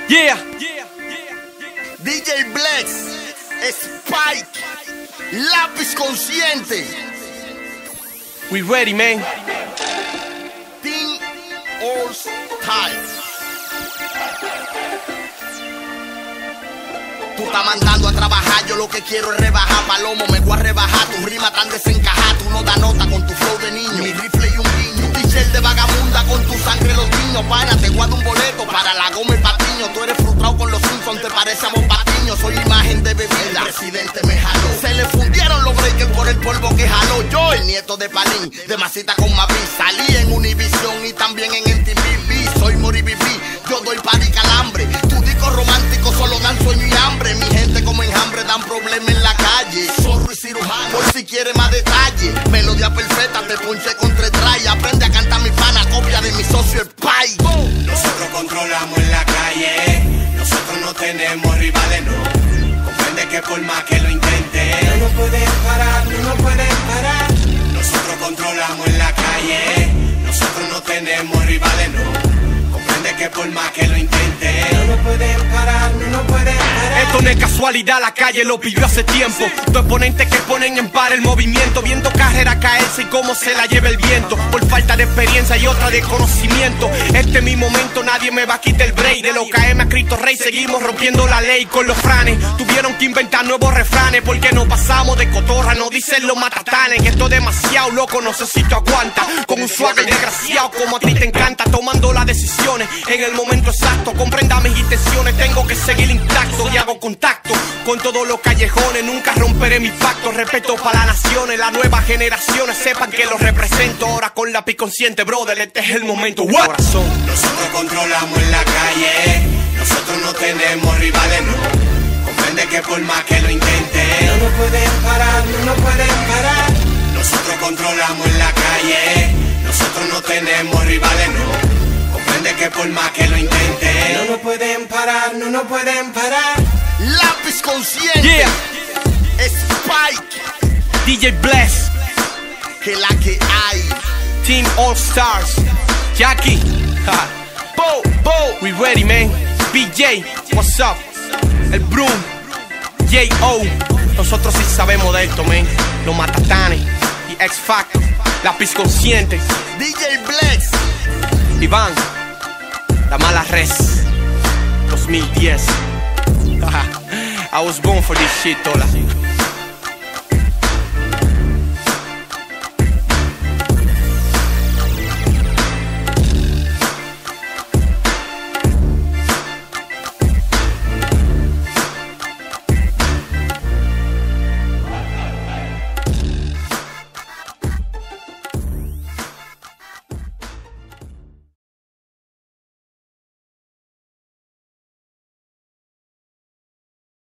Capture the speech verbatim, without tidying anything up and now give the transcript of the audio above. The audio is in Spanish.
Yeah. D J Blex, Spike, Lápiz Consciente. We ready, man. Team All Stars. Tú estás mandando a trabajar, yo lo que quiero es rebajar. Palomo, me voy a rebajar, tu rima tan desencajada. Tú no da nota con tu flow de niño. Mi rifle y un guiño, un t-shirt de vagabunda con tu sangre los niños. Pana, te guardo un boleto para la goma y patiño. Tú eres frustrado con los Simpsons, te parecemos patiños. Soy imagen de bebida, el presidente me jaló. Se le fundieron los breakers por el polvo que jaló. Yo, el nieto de Palín, de masita con Mavi. Salí en Univision y también en M T V. Soy Moribibi, yo doy par y calambre. Tu disco romántico solo dan sueño y hambre. Mi gente como enjambre dan problemas en la calle. Zorro y cirujano, por si quiere más detalle. Melodía perfecta, te ponché con tres trayas. Aprende a cantar mi pana, copia de mi socio el Pai. Nosotros controlamos en la calle, nosotros no tenemos rivales, no. Comprende que por más que lo intente, no nos pueden parar, no nos pueden parar. Nosotros controlamos en la calle, nosotros no tenemos rivales, no. Comprende que por más que lo intente, no nos pueden parar, no nos pueden parar. Esto no es casualidad, la calle lo pidió hace tiempo. Dos exponentes que ponen en par el movimiento, viendo carrera caerse y cómo se la lleva el viento. Por falta de experiencia y otra de conocimiento. Este es mi momento, nadie me va a quitar el break. De lo que hemos escrito rey, seguimos rompiendo la ley con los franes. Tuvieron que inventar nuevos refranes, porque no pasamos de cotorra, no dicen los matatanes. Que esto es demasiado loco, no sé si tú aguantas. Con un suave desgraciado como a ti te encanta, tomando las decisiones en el momento exacto. Comprenda mis intenciones, tengo que seguir intacto. Y hago contacto con todos los callejones, nunca romperé mis pactos. Respeto para las naciones, las nuevas generaciones sepan que los represento. Ahora con Lápiz Consciente, brother, este es el momento. Corazón. Nosotros controlamos en la calle, nosotros no tenemos rivales, no. Comprende que por más que lo intente, no nos pueden parar, no nos pueden parar. Nosotros controlamos en la calle, nosotros no tenemos rivales, no. Comprende que por más que lo intente, no nos pueden parar, no nos pueden parar. Lápiz Consciente. Yeah. Spike, D J Blex, que la que hay. Team All Stars, Jackie, ha. Bo, bo. We ready, man. B J, what's up? El Broom, J O. Nosotros sí sabemos de esto, man. Los matatanes y X Factor, Lápiz Consciente, D J Blex. Iván, La Mala Res, dos mil diez. I was born for this shit, Tola.